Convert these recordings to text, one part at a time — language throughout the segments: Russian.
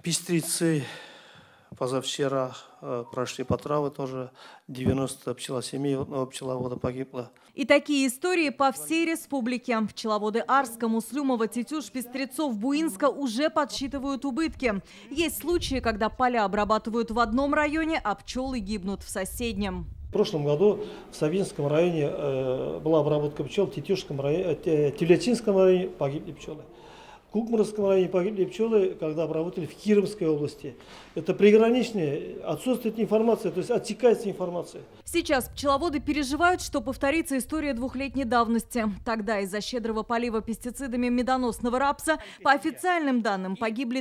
Пестрицы позавчера прошли по травы тоже. 90 пчелосемей, одного пчеловода погибло. И такие истории по всей республике. Пчеловоды Арска, Муслюмова, Тетюш, Пестрецов, Буинска уже подсчитывают убытки. Есть случаи, когда поля обрабатывают в одном районе, а пчелы гибнут в соседнем. В прошлом году в Савинском районе была обработка пчел, в Тетюшском районе, Тюлятинском районе погибли пчелы. В Кукмарском районе погибли пчелы, когда обработали в Кировской области. Это приграничные, отсутствует информация, то есть оттекается информация. Сейчас пчеловоды переживают, что повторится история двухлетней давности. Тогда из-за щедрого полива пестицидами медоносного рапса, по официальным данным, погибли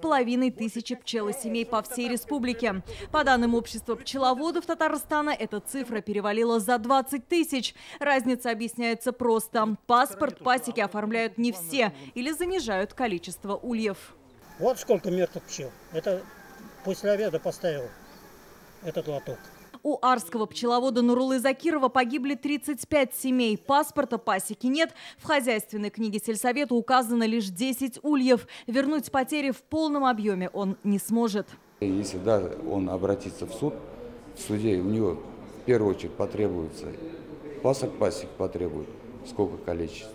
3500 пчелосемей по всей республике. По данным общества пчеловодов Татарстана, эта цифра перевалила за 20 тысяч. Разница объясняется просто. Паспорт пасеки оформляют не все или занижают количество ульев. Вот сколько мертвых пчел. Это после обеда поставил этот лоток. У арского пчеловода Нурулы Закирова погибли 35 семей. Паспорта пасеки нет. В хозяйственной книге сельсовета указано лишь 10 ульев. Вернуть потери в полном объеме он не сможет. Если даже он обратится в суд, в суде у него в первую очередь потребуется пасок потребует, сколько количество.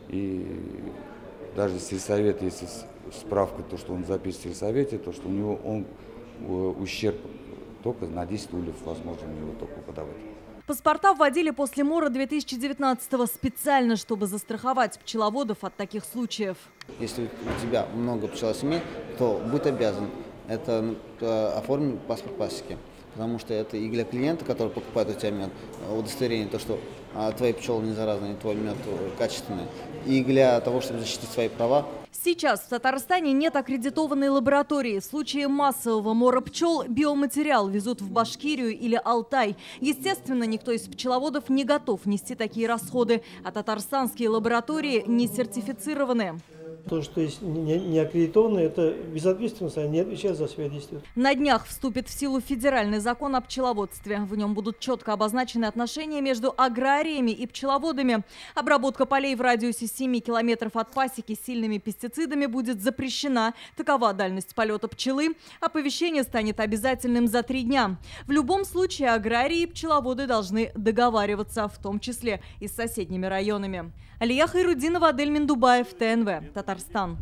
И даже сельсовет, если справка, то, что он записан в сельсовете, то, что у него ущерб только на 10 ульев, возможно, у него только подавать. Паспорта вводили после мора 2019-го специально, чтобы застраховать пчеловодов от таких случаев. Если у тебя много пчелосемей, то будь обязан это оформить паспорт пасеки. Потому что это и для клиента, который покупает у тебя мед, удостоверение, то, что твои пчелы не заразны, твой мед качественный. И для того, чтобы защитить свои права. Сейчас в Татарстане нет аккредитованной лаборатории. В случае массового мора пчел биоматериал везут в Башкирию или Алтай. Естественно, никто из пчеловодов не готов нести такие расходы, а татарстанские лаборатории не сертифицированы. То, что есть не аккредитованные, это безответственность, они не отвечают за свои действия. На днях вступит в силу федеральный закон о пчеловодстве. В нем будут четко обозначены отношения между аграриями и пчеловодами. Обработка полей в радиусе 7 километров от пасеки сильными пестицидами будет запрещена. Такова дальность полета пчелы. Оповещение станет обязательным за 3 дня. В любом случае аграрии и пчеловоды должны договариваться, в том числе и с соседними районами. Алия Хайрудинова, Адель Миндубаев, ТНВ, Татарстан.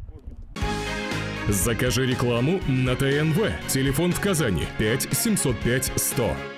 Закажи рекламу на ТНВ. Телефон в Казани 5 705 100.